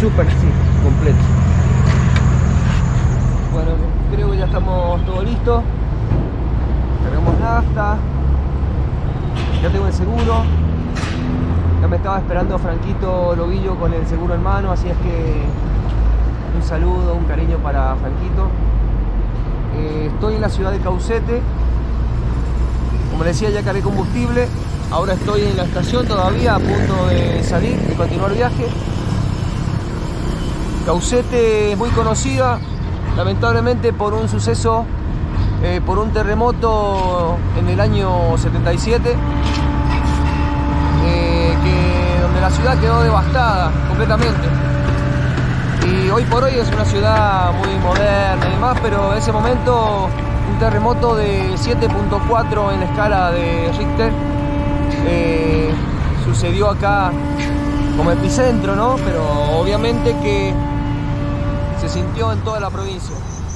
súper, sí, completo. Bueno, creo que ya estamos todo listo. Cargamos nafta. Ya tengo el seguro. Ya me estaba esperando Franquito Lobillo con el seguro en mano, así es que un saludo, un cariño para Franquito. Estoy en la ciudad de Caucete. Como les decía, ya cargué combustible. Ahora estoy en la estación todavía, a punto de salir y continuar viaje. Caucete es muy conocida, lamentablemente, por un suceso, por un terremoto en el año 77, donde la ciudad quedó devastada completamente. Y hoy por hoy es una ciudad muy moderna y demás, pero en ese momento un terremoto de 7.4 en la escala de Richter sucedió acá como epicentro, ¿no? Pero obviamente que se sintió en toda la provincia.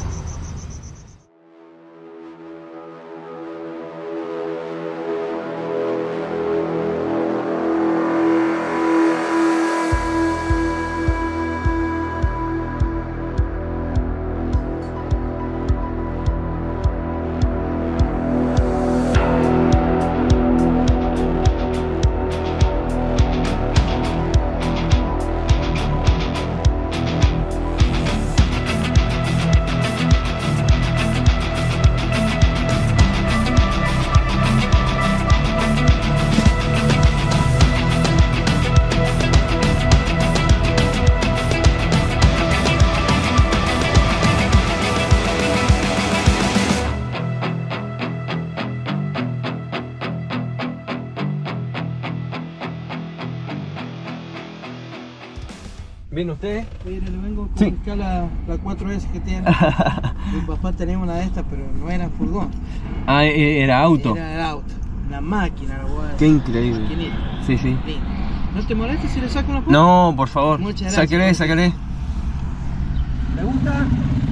¿Bien usted? Mira, le vengo con Sí. la 4S que tiene. Mi papá tenía una de estas, pero no era furgón. Ah, era auto. Era el auto. Una máquina, la voy a Qué increíble. maquinita. Sí, sí. Lindo. ¿No te molesta si le saco una foto? No, por favor. Muchas gracias. Sáquele, sáquele. ¿Le gusta?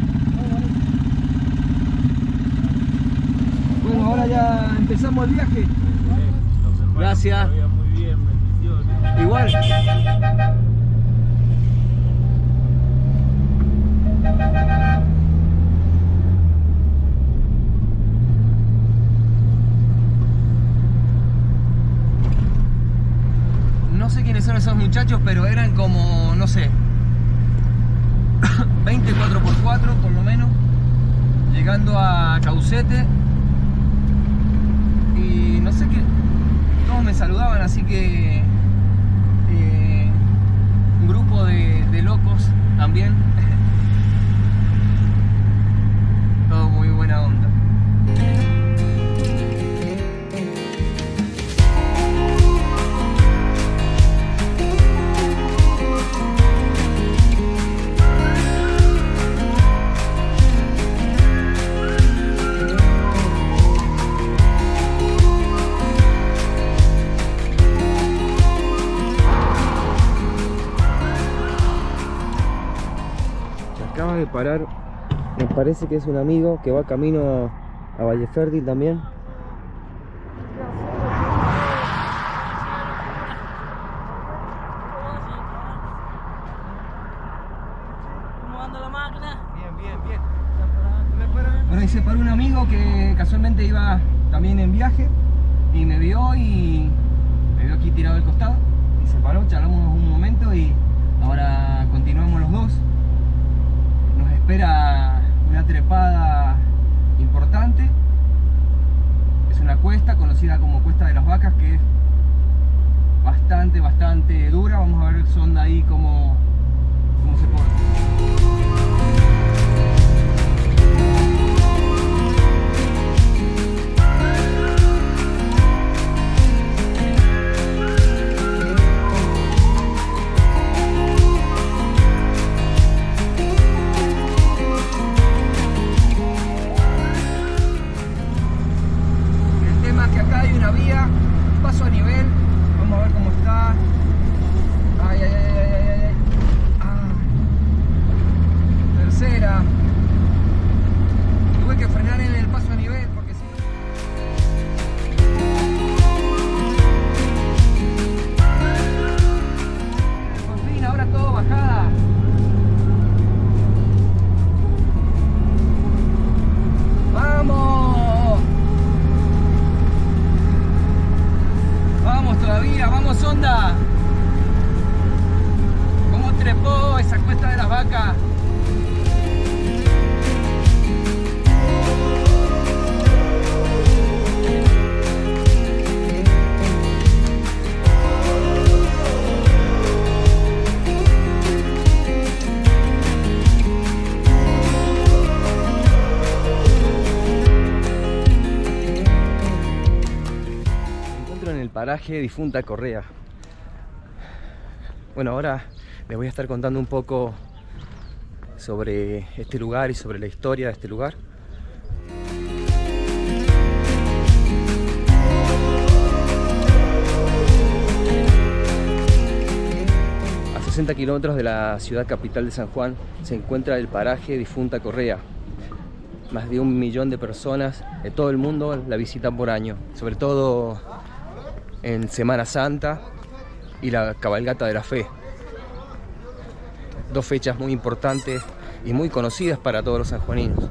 Bueno, ahora ya empezamos el viaje. Gracias. Muy bien, bendiciones. Igual. No sé quiénes son esos muchachos, pero eran como, no sé, 20 4x4 por lo menos, llegando a Caucete. Y no sé qué, todos me saludaban, así que un grupo de locos también. Todo muy buena onda. Acaba de parar, me parece que es un amigo que va camino a Valleferdil también. ¿Cómo anda la máquina? Bien, bien, bien. Bueno, y se paró un amigo que casualmente iba también en viaje y me vio aquí tirado al costado y se paró, charlamos un momento y ahora continuamos los dos. Nos espera una trepada importante. Es una cuesta conocida como Cuesta de las Vacas, que es bastante dura. Vamos a ver sonda ahí cómo se porta. Paso a nivel, vamos a ver cómo está. Ay. Tercera. Tuve que frenar en el paso a nivel porque si no. Por fin, ahora todo bajada. tiramos onda. ¿Cómo trepó esa cuesta de las vacas? Paraje Difunta Correa. Bueno, ahora les voy a estar contando un poco sobre este lugar y sobre la historia de este lugar. A 60 kilómetros de la ciudad capital de San Juan se encuentra el paraje Difunta Correa. Más de 1 millón de personas de todo el mundo la visitan por año, sobre todo en Semana Santa y la cabalgata de la fe, dos fechas muy importantes y muy conocidas para todos los sanjuaninos.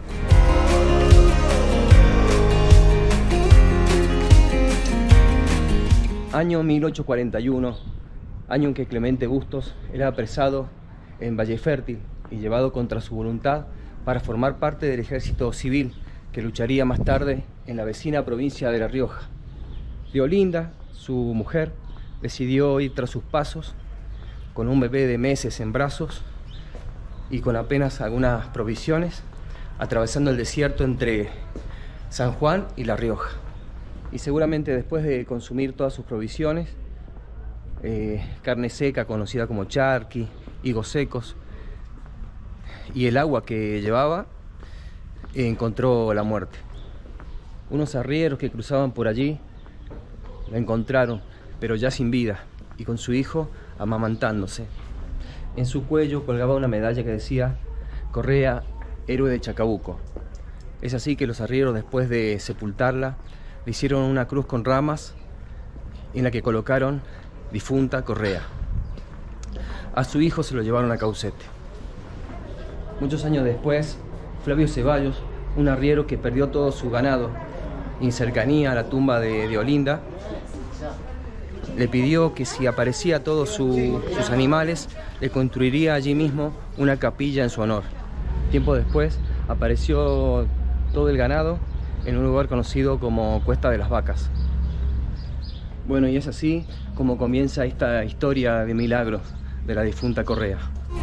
Año 1841, año en que Clemente Bustos era apresado en Valle Fértil y llevado contra su voluntad para formar parte del ejército civil que lucharía más tarde en la vecina provincia de La Rioja. Deolinda, su mujer, decidió ir tras sus pasos con un bebé de meses en brazos y con apenas algunas provisiones, atravesando el desierto entre San Juan y La Rioja. Y seguramente después de consumir todas sus provisiones, carne seca conocida como charqui, higos secos y el agua que llevaba, encontró la muerte. Unos arrieros que cruzaban por allí la encontraron, pero ya sin vida y con su hijo amamantándose. En su cuello colgaba una medalla que decía Correa, héroe de Chacabuco. Es así que los arrieros, después de sepultarla, le hicieron una cruz con ramas en la que colocaron Difunta Correa. A su hijo se lo llevaron a Caucete. Muchos años después, Flavio Ceballos, un arriero que perdió todo su ganado en cercanía a la tumba de Olinda, le pidió que si aparecía todos sus animales, le construiría allí mismo una capilla en su honor. Tiempo después apareció todo el ganado en un lugar conocido como Cuesta de las Vacas. Bueno, y es así como comienza esta historia de milagros de la Difunta Correa.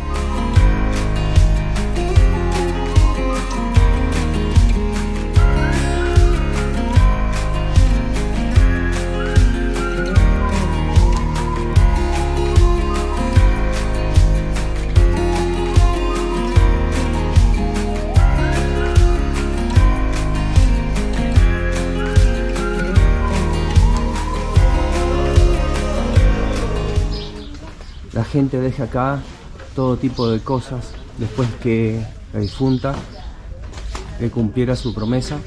La gente deja acá todo tipo de cosas después que la difunta le cumpliera su promesa.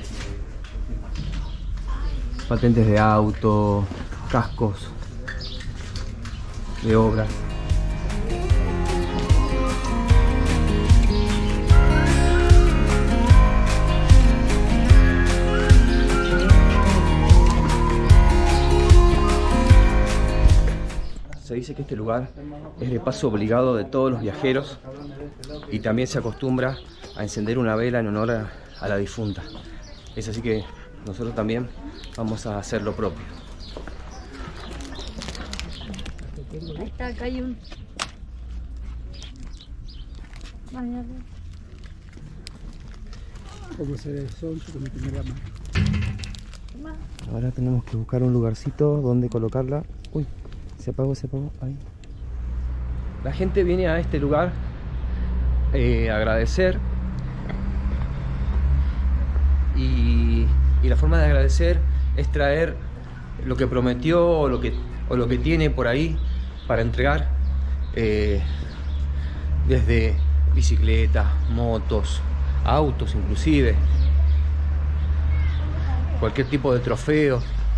Patentes de auto, cascos de obra. Se dice que este lugar es de paso obligado de todos los viajeros y también se acostumbra a encender una vela en honor a la difunta. Es así que nosotros también vamos a hacer lo propio. Ahí está, acá hay un... Como se ve el sol, como tener la mano. Ahora tenemos que buscar un lugarcito donde colocarla. Uy, se apagó, ahí. La gente viene a este lugar a agradecer y la forma de agradecer es traer lo que prometió o lo que tiene por ahí para entregar, desde bicicletas, motos, autos inclusive, cualquier tipo de trofeo,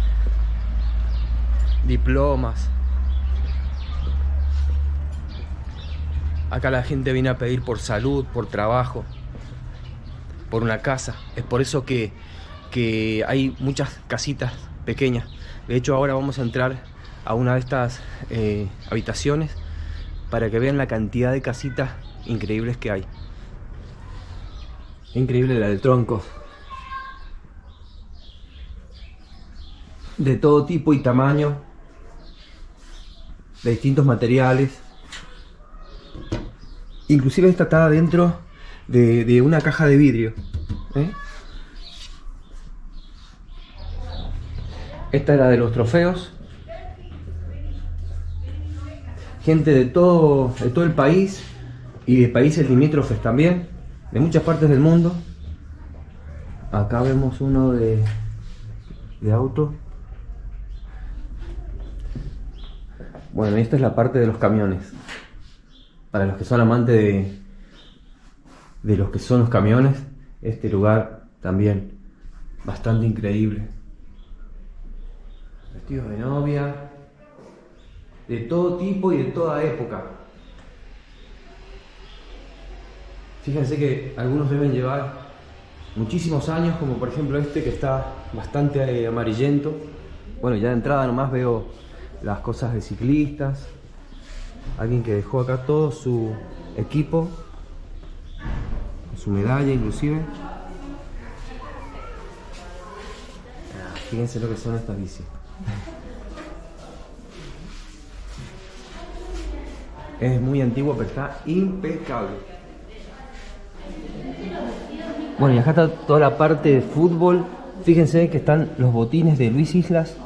diplomas. Acá la gente viene a pedir por salud, por trabajo, por una casa. Es por eso que hay muchas casitas pequeñas. De hecho, ahora vamos a entrar a una de estas habitaciones para que vean la cantidad de casitas increíbles que hay. Increíble la del tronco. De todo tipo y tamaño, de distintos materiales. Inclusive esta está dentro de una caja de vidrio. Esta era de los trofeos. Gente de todo el país y de países limítrofes también, de muchas partes del mundo. Acá vemos uno de auto. Bueno, esta es la parte de los camiones. Para los que son amantes de los que son los camiones, este lugar también bastante increíble. Vestidos de novia, de todo tipo y de toda época. Fíjense que algunos deben llevar muchísimos años, como por ejemplo este que está bastante amarillento. Bueno, ya de entrada nomás veo las cosas de ciclistas. Alguien que dejó acá todo su equipo, su medalla inclusive. Fíjense lo que son estas bicis. Es muy antiguo, pero está impecable. Bueno, y acá está toda la parte de fútbol. Fíjense que están los botines de Luis Islas.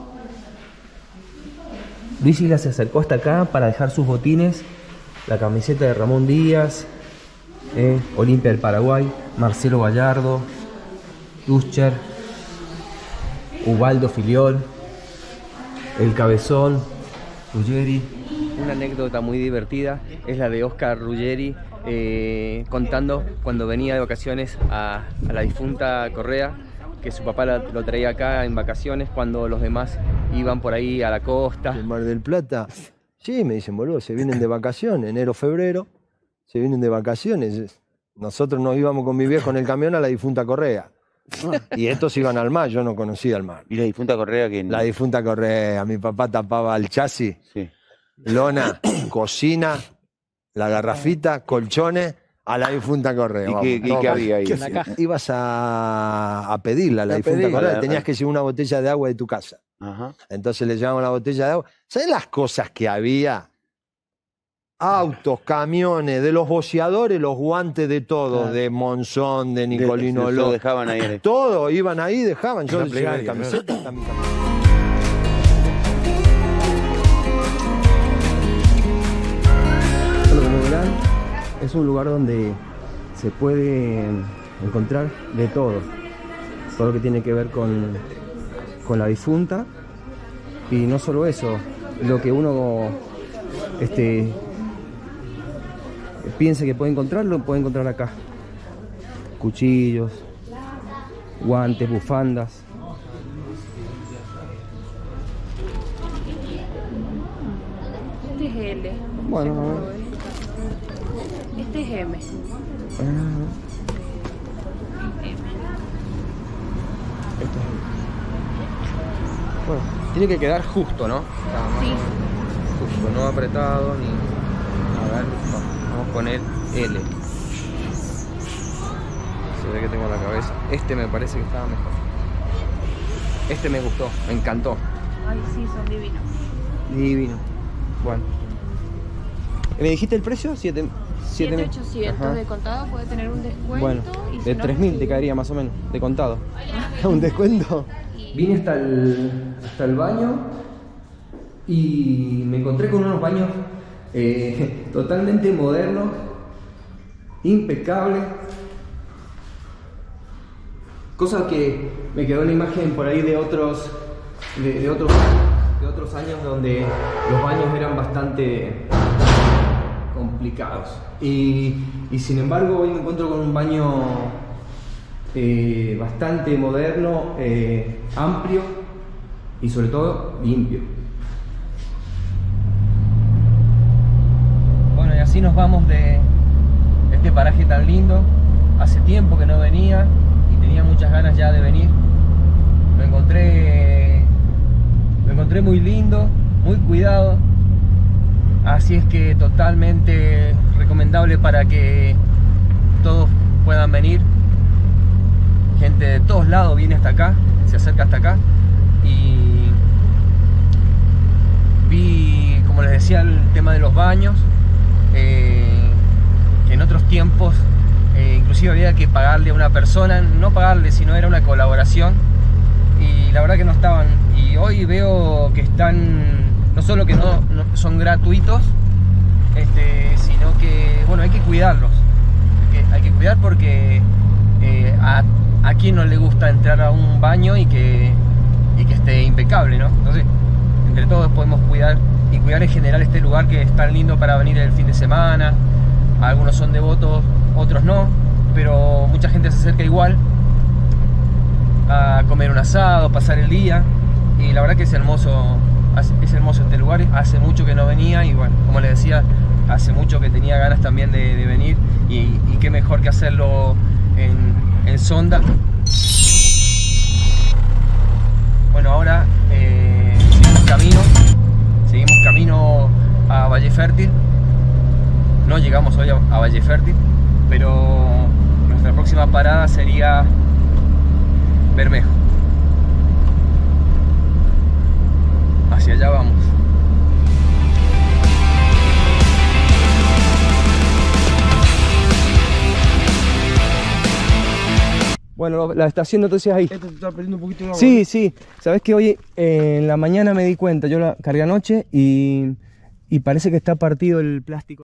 Luis Islas se acercó hasta acá para dejar sus botines. La camiseta de Ramón Díaz, Olimpia del Paraguay, Marcelo Gallardo, Tuscher, Ubaldo Filiol, El Cabezón, Ruggeri. Una anécdota muy divertida es la de Oscar Ruggeri contando cuando venía de vacaciones a la difunta Correa, que su papá lo traía acá en vacaciones cuando los demás iban por ahí a la costa. ¿En Mar del Plata? Sí, me dicen, boludo, se vienen de vacaciones, enero, febrero, se vienen de vacaciones. Nosotros nos íbamos con mi viejo en el camión a la difunta Correa. Y estos iban al mar, yo no conocía el mar. ¿Y la difunta Correa quién? La difunta Correa, mi papá tapaba el chasis, sí. Lona, cocina, la garrafita, colchones, a la difunta Correa. ¿Y qué había ahí? Ibas a pedirla a la difunta Correa, tenías que llevar una botella de agua de tu casa. Ajá. Entonces le llevaban la botella de agua. ¿Sabes las cosas que había? Autos, camiones, de los boceadores, los guantes de todos, de Monzón, de Nicolino Lo dejaban ahí. Todo, iban ahí, dejaban. Yo le llevé camiseta, ¿no? Como verán, es un lugar donde se puede encontrar de todo. Todo lo que tiene que ver con la difunta. Y no solo eso, lo que uno piense que puede encontrar, lo puede encontrar acá. Cuchillos, guantes, bufandas. Este es L. Bueno, este es M. Bueno, tiene que quedar justo, ¿no? Sí. Justo, no apretado ni... A ver, vamos con el L. Se ve que tengo la cabeza. Este me parece que estaba mejor. Este me gustó, me encantó. Ay, sí, son divinos. Divino. Bueno. ¿Me dijiste el precio? 7.800 de contado, puede tener un descuento. Bueno, y de 3.000 te caería más o menos, de contado. ¿Un descuento? Vine hasta el baño y me encontré con unos baños totalmente modernos, impecables. Cosa que me quedó la imagen por ahí de otros años donde los baños eran bastante complicados. Y sin embargo hoy me encuentro con un baño bastante moderno, amplio y sobre todo limpio. Bueno, y así nos vamos de este paraje tan lindo. Hace tiempo que no venía y tenía muchas ganas ya de venir. Lo encontré muy lindo, muy cuidado. Así es que totalmente recomendable para que todos puedan venir. Gente de todos lados viene hasta acá, se acerca hasta acá. Y vi, como les decía, el tema de los baños, que en otros tiempos inclusive había que pagarle a una persona, no pagarle, sino era una colaboración, y la verdad que no estaban. Y hoy veo que están, no solo que no son gratuitos, sino que, bueno, hay que cuidarlos, hay que cuidar porque a quien no le gusta entrar a un baño y que esté impecable, ¿no? Entonces, entre todos podemos cuidar, y cuidar en general este lugar que es tan lindo para venir el fin de semana. Algunos son devotos, otros no, pero mucha gente se acerca igual a comer un asado, pasar el día, y la verdad que es hermoso este lugar. Hace mucho que no venía y, bueno, como les decía, hace mucho que tenía ganas también de venir, y qué mejor que hacerlo en Sonda. Bueno, ahora seguimos camino a Valle Fértil. No llegamos hoy a Valle Fértil, pero nuestra próxima parada sería Bermejo. Hacia allá vamos. Bueno, la estación entonces ahí. Esto te está perdiendo un poquito de agua. Sí, sí. Sabes que hoy en la mañana me di cuenta, yo la cargué anoche y parece que está partido el plástico.